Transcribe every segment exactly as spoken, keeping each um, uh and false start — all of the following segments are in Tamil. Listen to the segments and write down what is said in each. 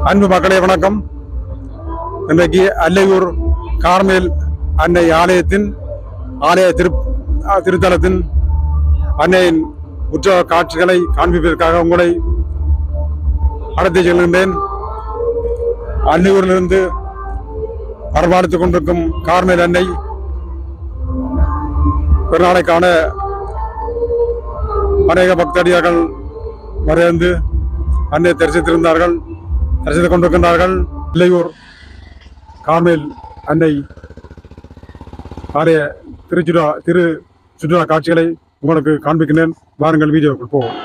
அன்பு மக்களே வணக்கம். இன்றைக்கு அல்லையூர் கார்மேல் அன்னை ஆலயத்தின் ஆலய திரு திருத்தலத்தின் அன்னையின் உற்சவ காட்சிகளை காண்பிப்பதற்காக உங்களை அழைத்து செல்கின்றேன். அல்லையூரிலிருந்து வரவழைத்துக் கொண்டிருக்கும் கார்மேல் அன்னை பெருநாளைக்கான அநேக பக்தடியார்கள் வரைந்து அன்னை தரிசித்திருந்தார்கள் தரிசித்துக் கொண்டிருக்கின்றார்கள். இல்லையூர் கார்மேல் அன்னை ஆலய திருச்சுற்றுலா திரு சுற்றுலா காட்சிகளை உங்களுக்கு காண்பிக்கின்றேன். வாருங்கள், வீடியோவுக்கு போவோம்.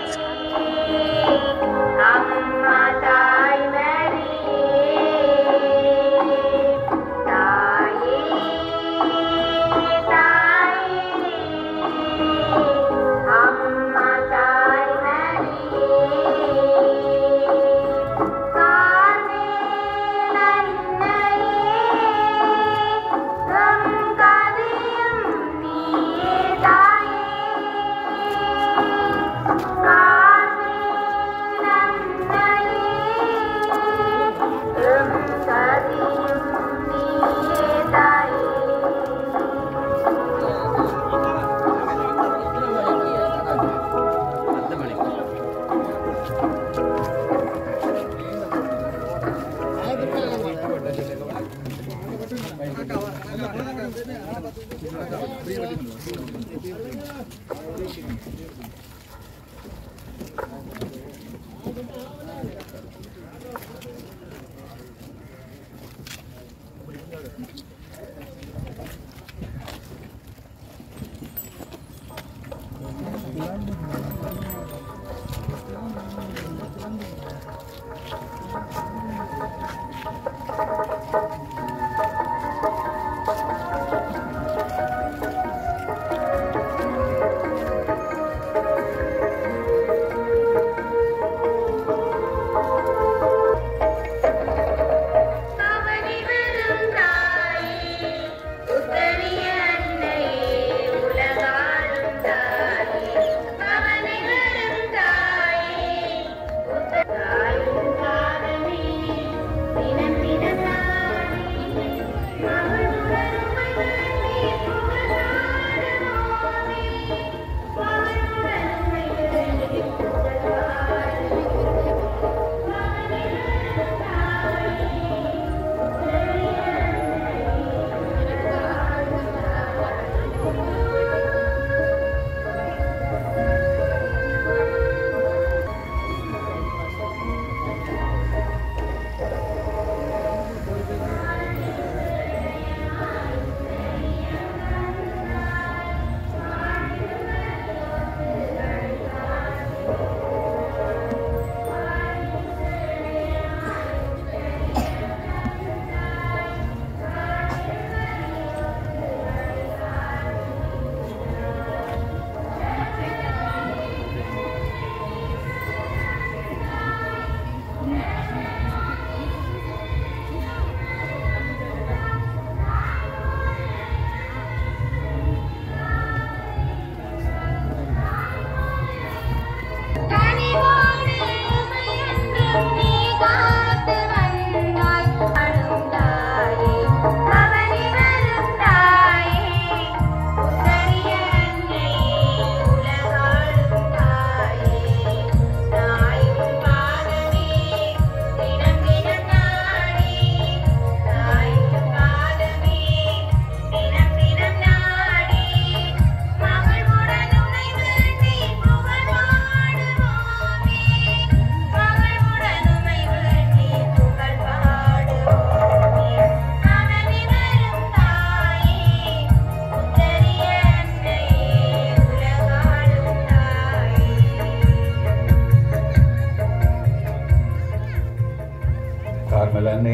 அன்னை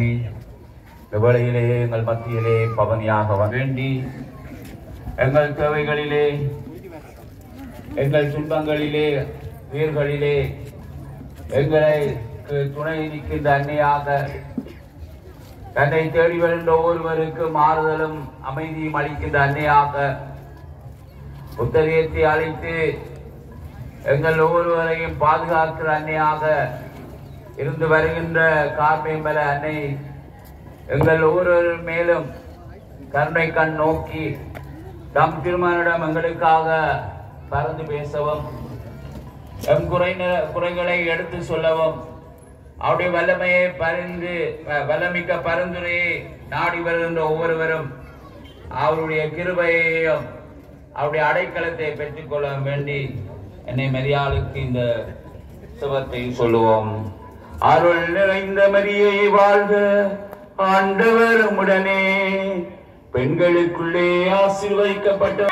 எவ்வளையிலே எங்கள் மத்தியிலே பவனியாக வேண்டி எங்கள் தேவைகளிலே எங்கள் துன்பங்களிலே உயிர்களிலே எங்களை துணை நிற்கின்ற அன்னையாக தன்னை தேடி வருகின்ற ஒருவருக்கு மாறுதலும் அமைதியும் அளிக்கின்ற அன்னையாக உத்தரியத்தை அழைத்து எங்கள் ஒவ்வொருவரையும் பாதுகாக்கிற அன்னையாக இருந்து வருகின்ற கார்மேமல அன்னை எங்கள் ஒவ்வொரு மேலும் கருணை கண் நோக்கி தம் திருமணிடம் எங்களுக்காக பறந்து பேசவும் எம் குறை குறைகளை எடுத்து சொல்லவும் அவருடைய வல்லமையை பரிந்து வல்லமிக்க பரிந்துரையை நாடி வருகின்ற ஒவ்வொருவரும் அவருடைய கிருபையையும் அவருடைய அடைக்கலத்தை பெற்றுக்கொள்ள வேண்டி என்னை மரியாளுக்கு இந்த சுபத்தை சொல்லுவோம். அருள் நிறைந்த மரியை வாழ்க, ஆண்டவர் உடனே பெண்களுக்குள்ளே ஆசீர்வதிக்கப்பட்ட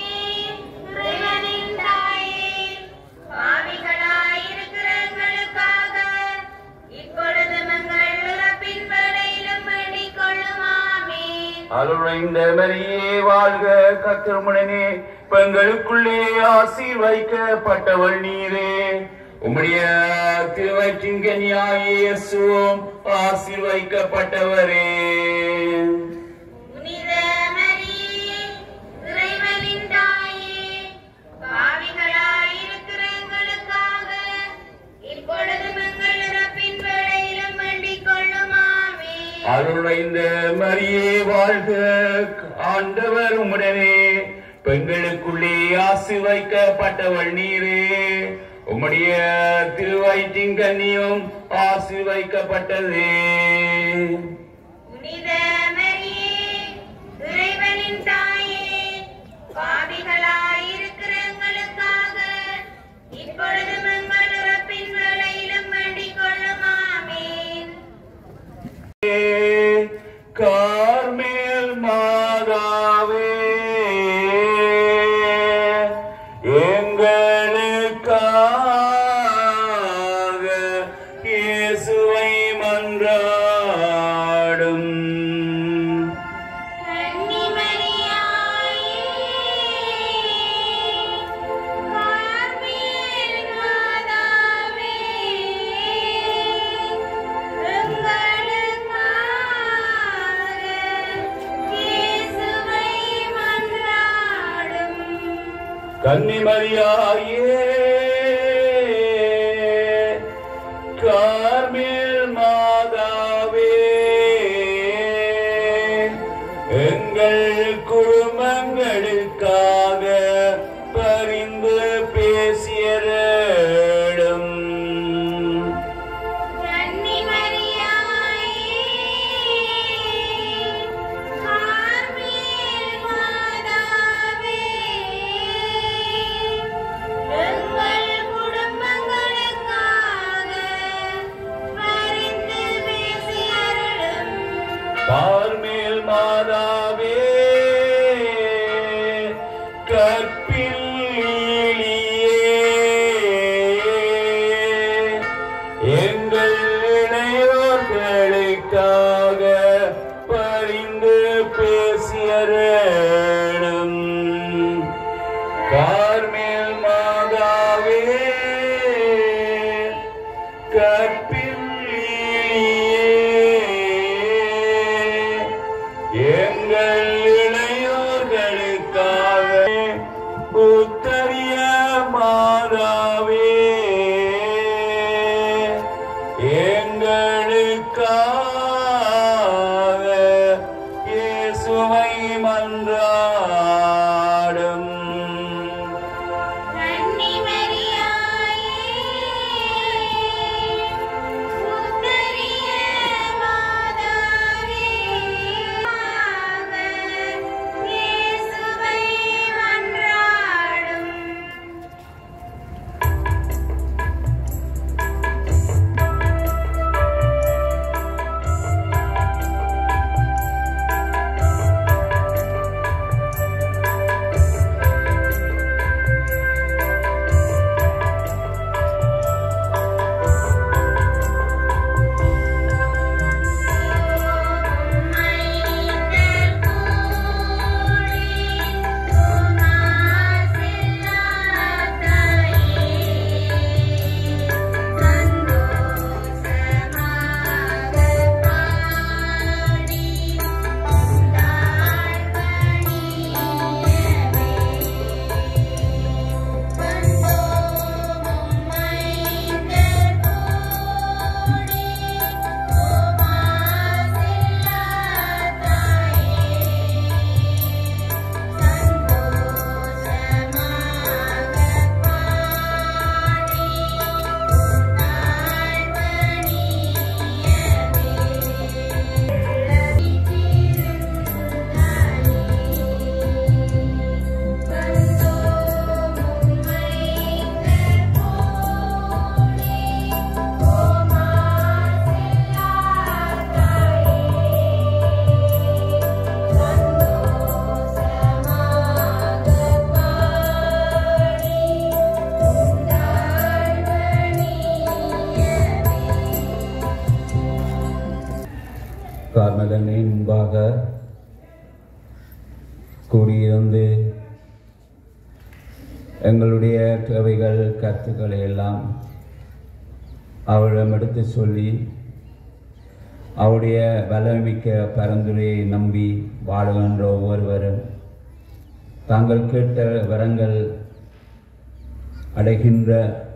அருளைந்த மரியே வாழ்க, கர்த்தருமுடனே பெண்களுக்குள்ளே ஆசீர்வதிக்கப்பட்டவள் நீரே. உம்முடைய திருவயிற்றின் கனியாகிய இயேசுவும் ஆசீர்வதிக்கப்பட்டவரே. அருளைந்த மரியே வாழ்க, ஆண்டவர் உம்முடனே பெண்களுக்குள்ளே ஆசீர்வதிக்கப்பட்டவள் நீரே. உம்முடைய திருவயிற்றின் கனியும் ஆசீர்வதிக்கப்பட்டதே. கார்மேல் மாதாவே எங்களுக்காக இயேசுவை மன்றாடும். கன்னி மரியாயே கார்மேல் மாதாவே எங்கள் குடும்பங்களுக்காக பரிந்து பேசியரும். கார்மேல் மாதாவே கற்பில்லியே எங்கள் இளையோர்களுக்காக பரிந்து பேசியரும். கார்மேல் மாதாவே எங்கள் இளையோர்களுக்காக உத்தரிய மாதாவே எங்களுக்காக இயேசுவை மன்றாடும். கார்மலனின் முன்பாக கூடியிருந்து எங்களுடைய தேவைகள் கருத்துக்களை எல்லாம் அவரிடம் எடுத்து சொல்லி அவருடைய வல்லமிக்க பரந்துரையை நம்பி வாழுகின்ற ஒவ்வொருவரும் தாங்கள் கேட்ட வரங்கள் அடைகின்ற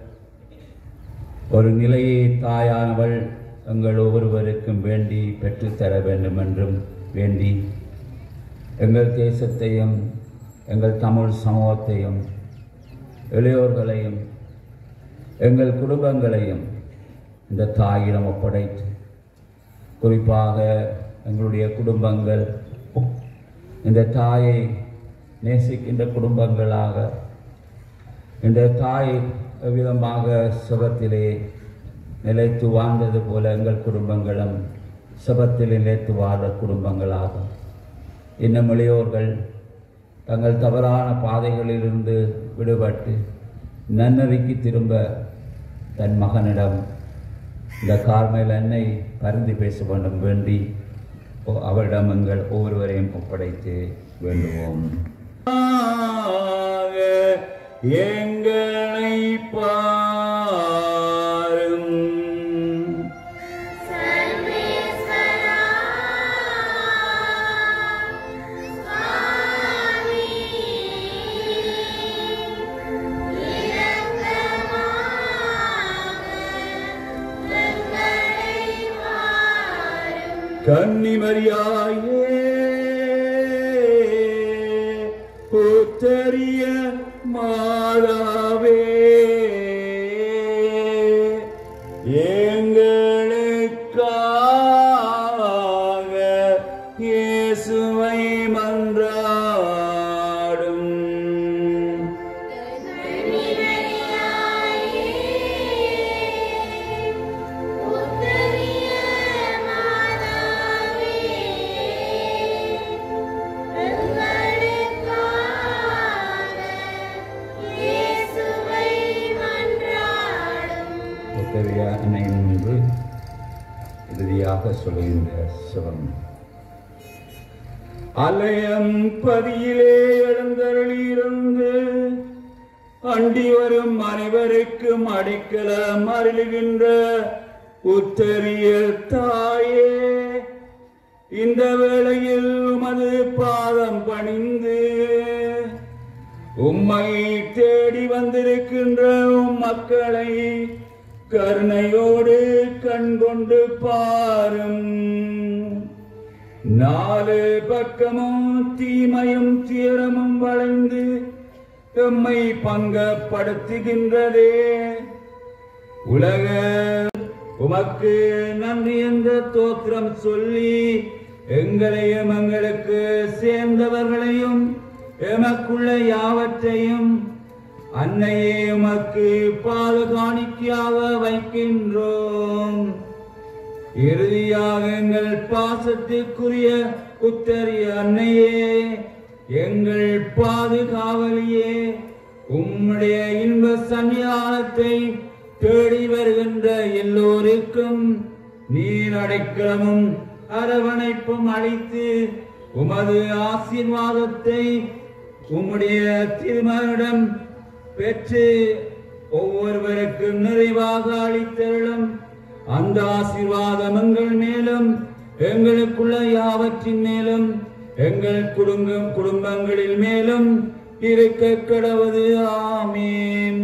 ஒரு நிலையை தாயானவள் எங்கள் ஒவ்வொருவருக்கும் வேண்டி பெற்றுத்தர வேண்டும் என்றும் வேண்டி எங்கள் தேசத்தையும் எங்கள் தமிழ் சமூகத்தையும் இளையோர்களையும் எங்கள் குடும்பங்களையும் இந்த தாயிடம் ஒப்படைத்து குறிப்பாக எங்களுடைய குடும்பங்கள் இந்த தாயை நேசிக்கின்ற குடும்பங்களாக இந்த தாய் விதமாக சுபத்திலே நிலைத்து வாழ்ந்தது போல எங்கள் குடும்பங்களும் சுபத்தில் நிலைத்து வாழ்ந்த குடும்பங்களாக இன்னும் இளையோர்கள் தங்கள் தவறான பாதைகளிலிருந்து விடுபட்டு நன்னறிக்கு திரும்ப தன் மகனிடம் இந்த கார்மேல் அன்னை பரிந்து பேச வேண்டும் வேண்டி அவரிடம் எங்கள் ஒவ்வொருவரையும் ஒப்படைத்து வேண்டுவோம். எங்களை பாரும் கன்னிமரியாயே புத்தரிய மாதாவே எங்களுக்காக இயேசுவை மன்றாடும். என்று இறுதியாக சொல்கின்ற சிவம். அலயம் பதியிலே எழுந்தருளியிருந்து அண்டி வரும் அனைவருக்கும் அடைக்கலம் அருளுகின்ற உத்தரிய தாயே, இந்த வேளையில் உமது பாதம் பணிந்து உம்மை தேடி வந்திருக்கின்ற உம் மக்களை கருணையோடு கண்கொண்டு பாரும். நாலு பக்கமும் தீமையும் தீரமும் வளைந்து எம்மை பங்கப்படுத்துகின்றதே. உலக உமக்கு நன்றி என்ற தோத்திரம் சொல்லி எங்களையும் எங்களுக்கு சேர்ந்தவர்களையும் எமக்குள்ள யாவற்றையும் அன்னையே உமக்கு பாதுகாணிக்கையாக வைக்கின்றோம். இறுதியாக எங்கள் பாசத்திற்குரிய உத்தரிய அன்னையே, எங்கள் பாதுகாவலியே, உம்முடைய இன்ப சன்னிதானத்தை தேடி வருகின்ற எல்லோருக்கும் நீர் அடைக்கலமும் அரவணைப்பும் அளித்து உமது ஆசீர்வாதத்தை உம்முடைய திருமகனிடம் பெற்று ஒவ்வொருவருக்கும் நிறைவாக அளித்தருளும். அந்த ஆசீர்வாதம் எங்கள் மேலும் எங்களுக்குள்ள யாவற்றின் மேலும் எங்கள் குடும்பம் குடும்பங்களில் மேலும் இருக்க கடவுது. ஆமீன்.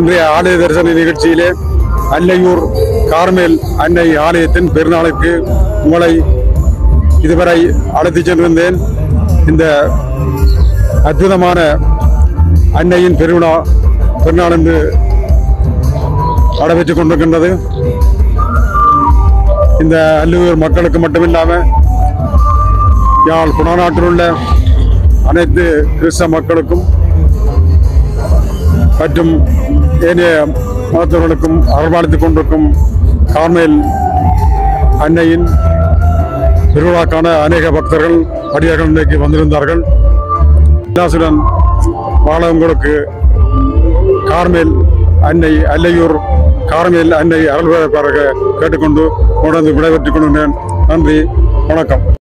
இன்றைய ஆலய தரிசன நிகழ்ச்சியிலே அல்லையூர் கார்மேல் அன்னை ஆலயத்தின் பெருநாளுக்கு உங்களை இதுவரை அழைத்து சென்றிருந்தேன். இந்த அற்புதமான அன்னையின் பெருவிழா பெருநாள் என்று நடைபெற்றுக் கொண்டிருக்கின்றது. இந்த அல்லூர் மக்களுக்கு மட்டுமில்லாம யாழ் குணநாட்டில் உள்ள அனைத்து கிறிஸ்தவ மக்களுக்கும் மற்றும் ஏனைய மதத்தவர்களுக்கும் அரவணைத்துக் கொண்டிருக்கும் கார்மேல் அன்னையின் திருவிழாக்கான அநேக பக்தர்கள் படியாக இன்றைக்கு வந்திருந்தார்கள். விலாசுடன் வாழவங்களுக்கு கார்மேல் அன்னை அல்லையூர் கார்மேல் அன்னை அருள்வாராக கேட்டுக்கொண்டு உணர்ந்து விடைபெற்றுக் கொள்கிறேன். நன்றி, வணக்கம்.